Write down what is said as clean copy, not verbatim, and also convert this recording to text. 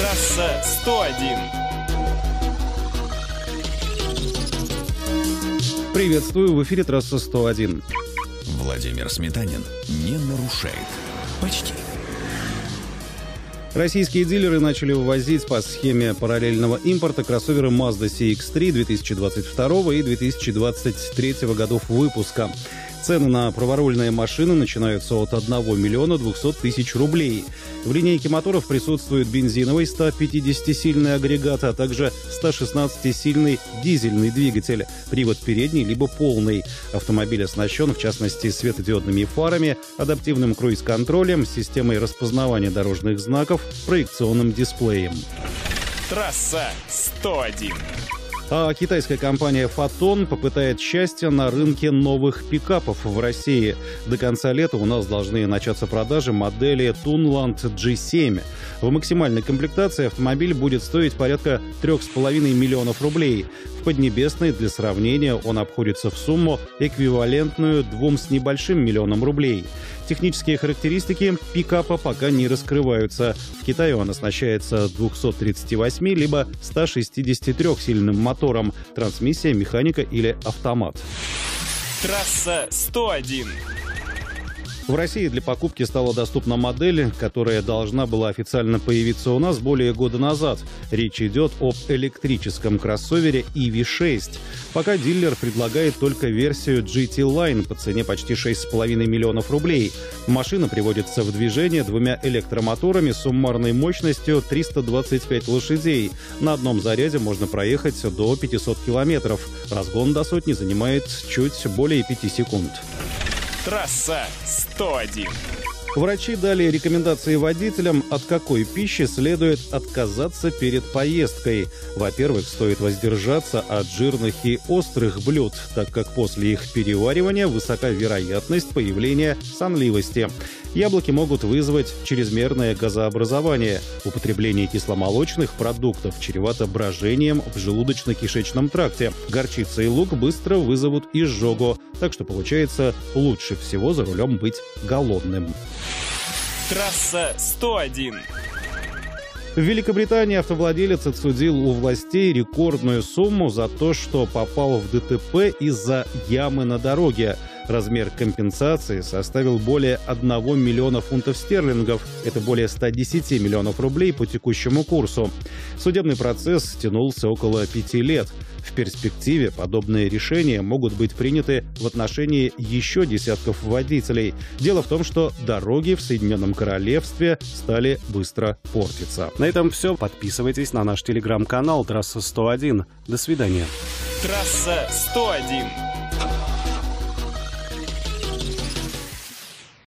Трасса 101. Приветствую, в эфире трасса 101. Владимир Сметанин не нарушает. Почти. Российские дилеры начали вывозить по схеме параллельного импорта кроссоверы Mazda CX-3 2022 и 2023 годов выпуска. Цены на праворульные машины начинаются от 1 миллиона 200 тысяч рублей. В линейке моторов присутствует бензиновый 150-сильный агрегат, а также 116-сильный дизельный двигатель, привод передний либо полный. Автомобиль оснащен, в частности, светодиодными фарами, адаптивным круиз-контролем, системой распознавания дорожных знаков, проекционным дисплеем. Трасса 101. А китайская компания «Фотон» попытает счастье на рынке новых пикапов в России. До конца лета у нас должны начаться продажи модели Tunland G7. В максимальной комплектации автомобиль будет стоить порядка 3,5 миллионов рублей. В Поднебесной, для сравнения, он обходится в сумму, эквивалентную 2 с небольшим миллионам рублей. Технические характеристики пикапа пока не раскрываются. В Китае он оснащается 238 либо 163-сильным мотором, трансмиссия, механика или автомат. Трасса 101. В России для покупки стала доступна модель, которая должна была официально появиться у нас более года назад. Речь идет об электрическом кроссовере EV6. Пока дилер предлагает только версию GT Line по цене почти 6,5 миллионов рублей. Машина приводится в движение двумя электромоторами с суммарной мощностью 325 лошадей. На одном заряде можно проехать до 500 километров. Разгон до сотни занимает чуть более 5 секунд. Трасса 101. Врачи дали рекомендации водителям, от какой пищи следует отказаться перед поездкой. Во-первых, стоит воздержаться от жирных и острых блюд, так как после их переваривания высока вероятность появления сонливости. Яблоки могут вызвать чрезмерное газообразование. Употребление кисломолочных продуктов чревато брожением в желудочно-кишечном тракте. Горчица и лук быстро вызовут изжогу, так что получается лучше всего за рулем быть голодным. Трасса 101. В Великобритании автовладелец отсудил у властей рекордную сумму за то, что попал в ДТП из-за ямы на дороге. Размер компенсации составил более 1 миллиона фунтов стерлингов. Это более 110 миллионов рублей по текущему курсу. Судебный процесс тянулся около 5 лет. В перспективе подобные решения могут быть приняты в отношении еще десятков водителей. Дело в том, что дороги в Соединенном Королевстве стали быстро портиться. На этом все. Подписывайтесь на наш телеграм-канал «Трасса 101». До свидания. Трасса 101.